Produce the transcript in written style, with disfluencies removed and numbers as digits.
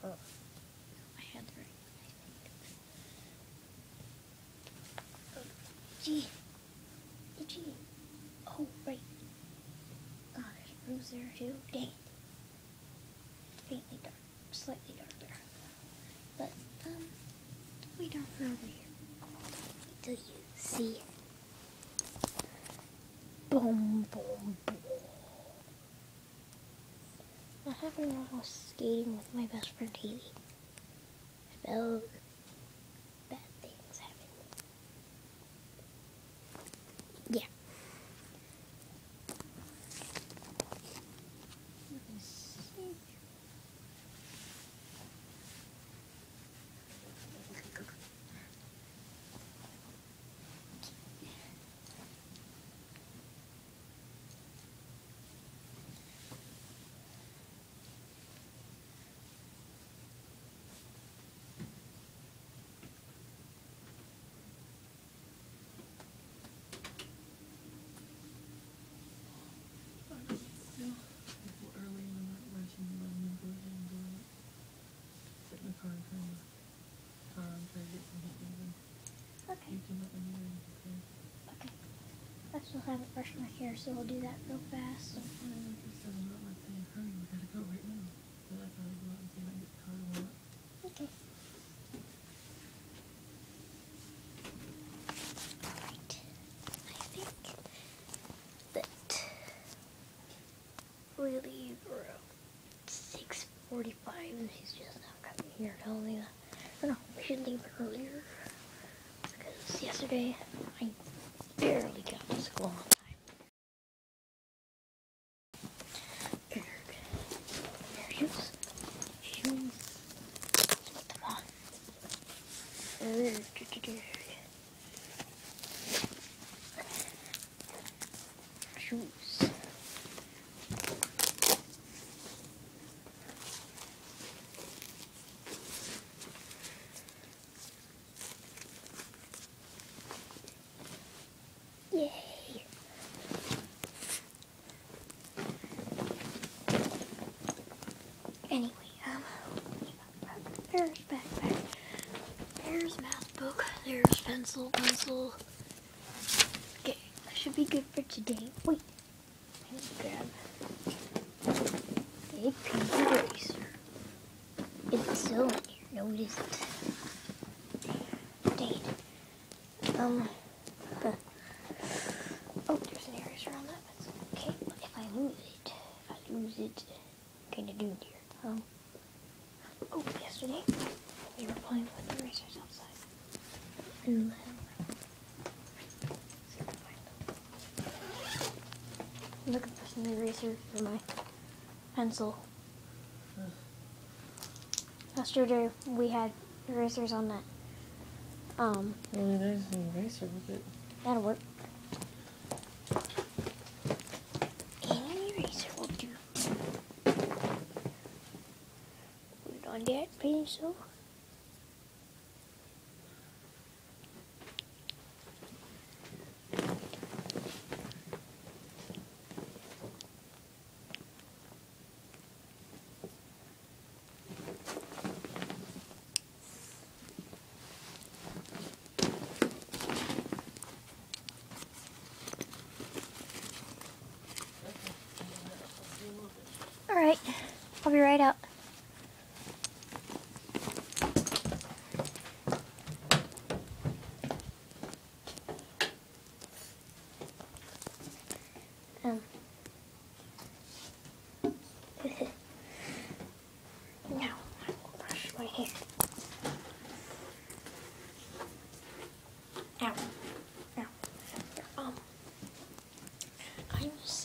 I had the right one, I think. Gee. Itchy. Oh, right. Oh, there's a bruise there too. Dang it. Faintly dark. Slightly darker. But, way darker over here. Wait till you see. Boom, boom, boom. What happened when I was skating with my best friend Haley? I felt bad things happen. Yeah. Let me see. Okay. Okay. I still haven't brushed my hair, so I'll do that real fast. Okay. Alright. I think that really around 6:45 and he's just not coming here telling me that. Oh no, we should leave it earlier. Because yesterday I barely got to school on time. Shoes. Let's put them on. Shoes. Yay. Anyway, there's backpack, there's math book, there's pencil. Okay, that should be good for today. Wait, I need to grab a pink eraser. It's still in here. No, it isn't. Dang it. Oh, there's an eraser on that pencil. Okay, but if I lose it, kind of doomed here. Oh, yesterday we were playing with erasers outside. And I'm looking for some eraser for my pencil. Yesterday we had erasers on that. Well, there's an eraser with it. That'll work. Any eraser will do. Put it on that pencil. Alright, I'll be right out. Now, I will brush my hair. Ow. I was